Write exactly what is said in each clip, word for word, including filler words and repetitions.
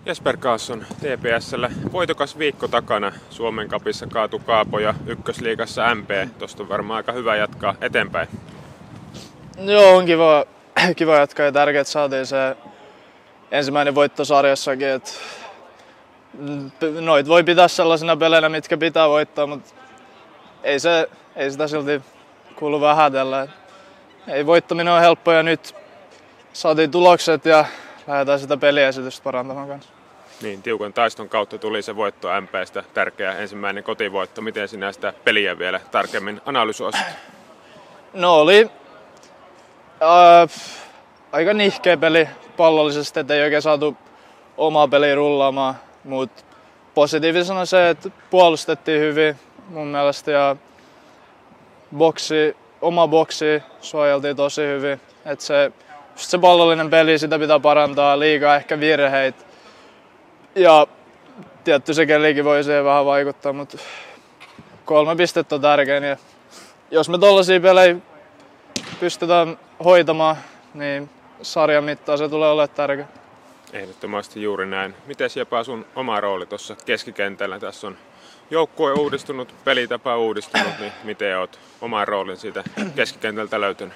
Jesper Karlsson T P S:llä voitokas viikko takana. Suomen Cupissa kaatu Kaapo ja Ykkösliigassa M P. Tuosta on varmaan aika hyvä jatkaa eteenpäin. Joo, on kiva, kiva jatkaa ja tärkeää, että saatiin se ensimmäinen voitto sarjassakin. Et noit voi pitää sellaisena peleinä, mitkä pitää voittaa, mutta ei, se, ei sitä silti kuulu vähätellä. Ei voittaminen ole helppoa ja nyt saatiin tulokset ja lähdetään sitä peliesitystä parantamaan kanssa. Niin, tiukan taiston kautta tuli se voitto M P:stä, tärkeä ensimmäinen kotivoitto. Miten sinä sitä peliä vielä tarkemmin analysoisit? No oli äh, aika nihkeä peli pallollisesti, ettei oikein saatu omaa peliä rullaamaan. Mutta positiivisena on se, että puolustettiin hyvin mun mielestä ja boksi, oma boksi suojeltiin tosi hyvin. Et se, se pallollinen peli, sitä pitää parantaa, liigaa ehkä virheitä. Ja tietty se kelikin voi siihen vähän vaikuttaa, mutta kolme pistettä on tärkein. Ja jos me tollaisia pelejä pystytään hoitamaan, niin sarjan mittaan se tulee olemaan tärkeä. Ehdottomasti juuri näin. Miten jopa sun oma rooli tuossa keskikentällä? Tässä on joukkue uudistunut, pelitapa uudistunut, niin miten oot oman roolin siitä keskikentältä löytänyt?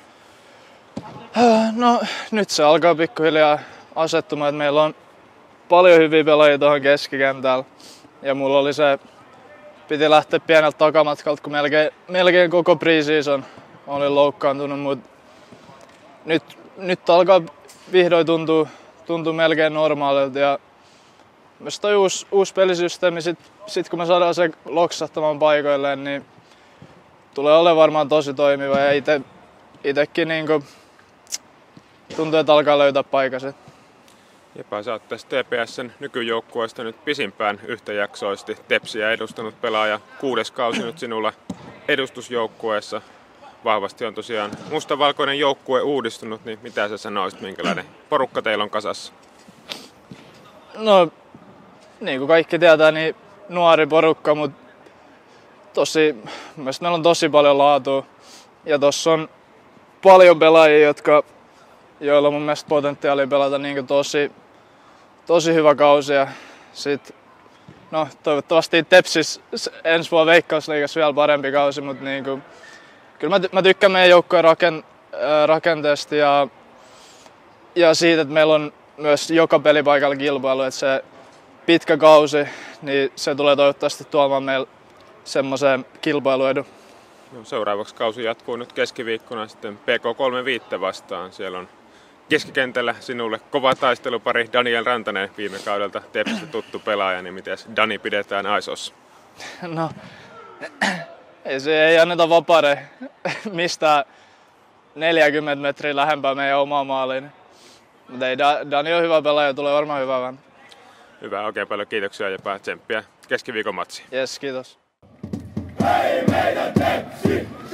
No nyt se alkaa pikkuhiljaa asettumaan, että meillä on paljon hyviä pelaajia tuohon keskikentällä. Ja mulla oli se, piti lähteä pieneltä takamatkalta, kun melkein, melkein koko pre-season olin loukkaantunut, mutta nyt, nyt alkaa vihdoin tuntua, tuntua melkein normaalilta. Ja myös toi uusi, uusi pelisysteemi, sit, sit kun me saadaan se loksahtamaan paikoilleen, niin tulee olemaan varmaan tosi toimiva. Ja ite, itekin niinku tuntuu, että alkaa löytää paikansa. Jepa, sä oot tästä T P S:n nykyjoukkueesta nyt pisimpään yhtäjaksoisesti Tepsiä edustanut pelaaja. Kuudes kausi nyt sinulla edustusjoukkueessa. Vahvasti on tosiaan mustavalkoinen joukkue uudistunut, niin mitä sä sanoisit, minkälainen porukka teillä on kasassa? No, niin kuin kaikki tietää, niin nuori porukka, mutta tosi, mielestäni meillä on tosi paljon laatua. Ja tossa on paljon pelaajia, jotka joilla on mun mielestä potentiaalia pelata niin tosi, tosi hyvä kausi. Ja sit, no, toivottavasti Tepsis ensi vuonna Veikkausliigassa vielä parempi kausi, mutta niin kuin, kyllä mä, mä tykkään meidän joukkojen raken, rakenteesta ja, ja siitä, että meillä on myös joka pelipaikalla kilpailu, että se pitkä kausi, niin se tulee toivottavasti tuomaan meille semmoisen kilpailuedun. No, seuraavaksi kausi jatkuu nyt keskiviikkona sitten P K kolmekymmentäviisi vastaan. Siellä on keskikentällä sinulle kova taistelupari Daniel Rantanen viime kaudelta Tepsistä tuttu pelaaja, niin miten Dani pidetään aisossa? No, ei se ei anneta vapaare mistään neljäkymmentä metriä lähempää meidän omaa maaliin. Mutta ei, Dani on hyvä pelaaja, tulee varmaan hyvä vähän. Hyvä, oikein paljon kiitoksia ja tsemppiä keskiviikon matsiin. Jes, kiitos. Hei meidän Tepsi!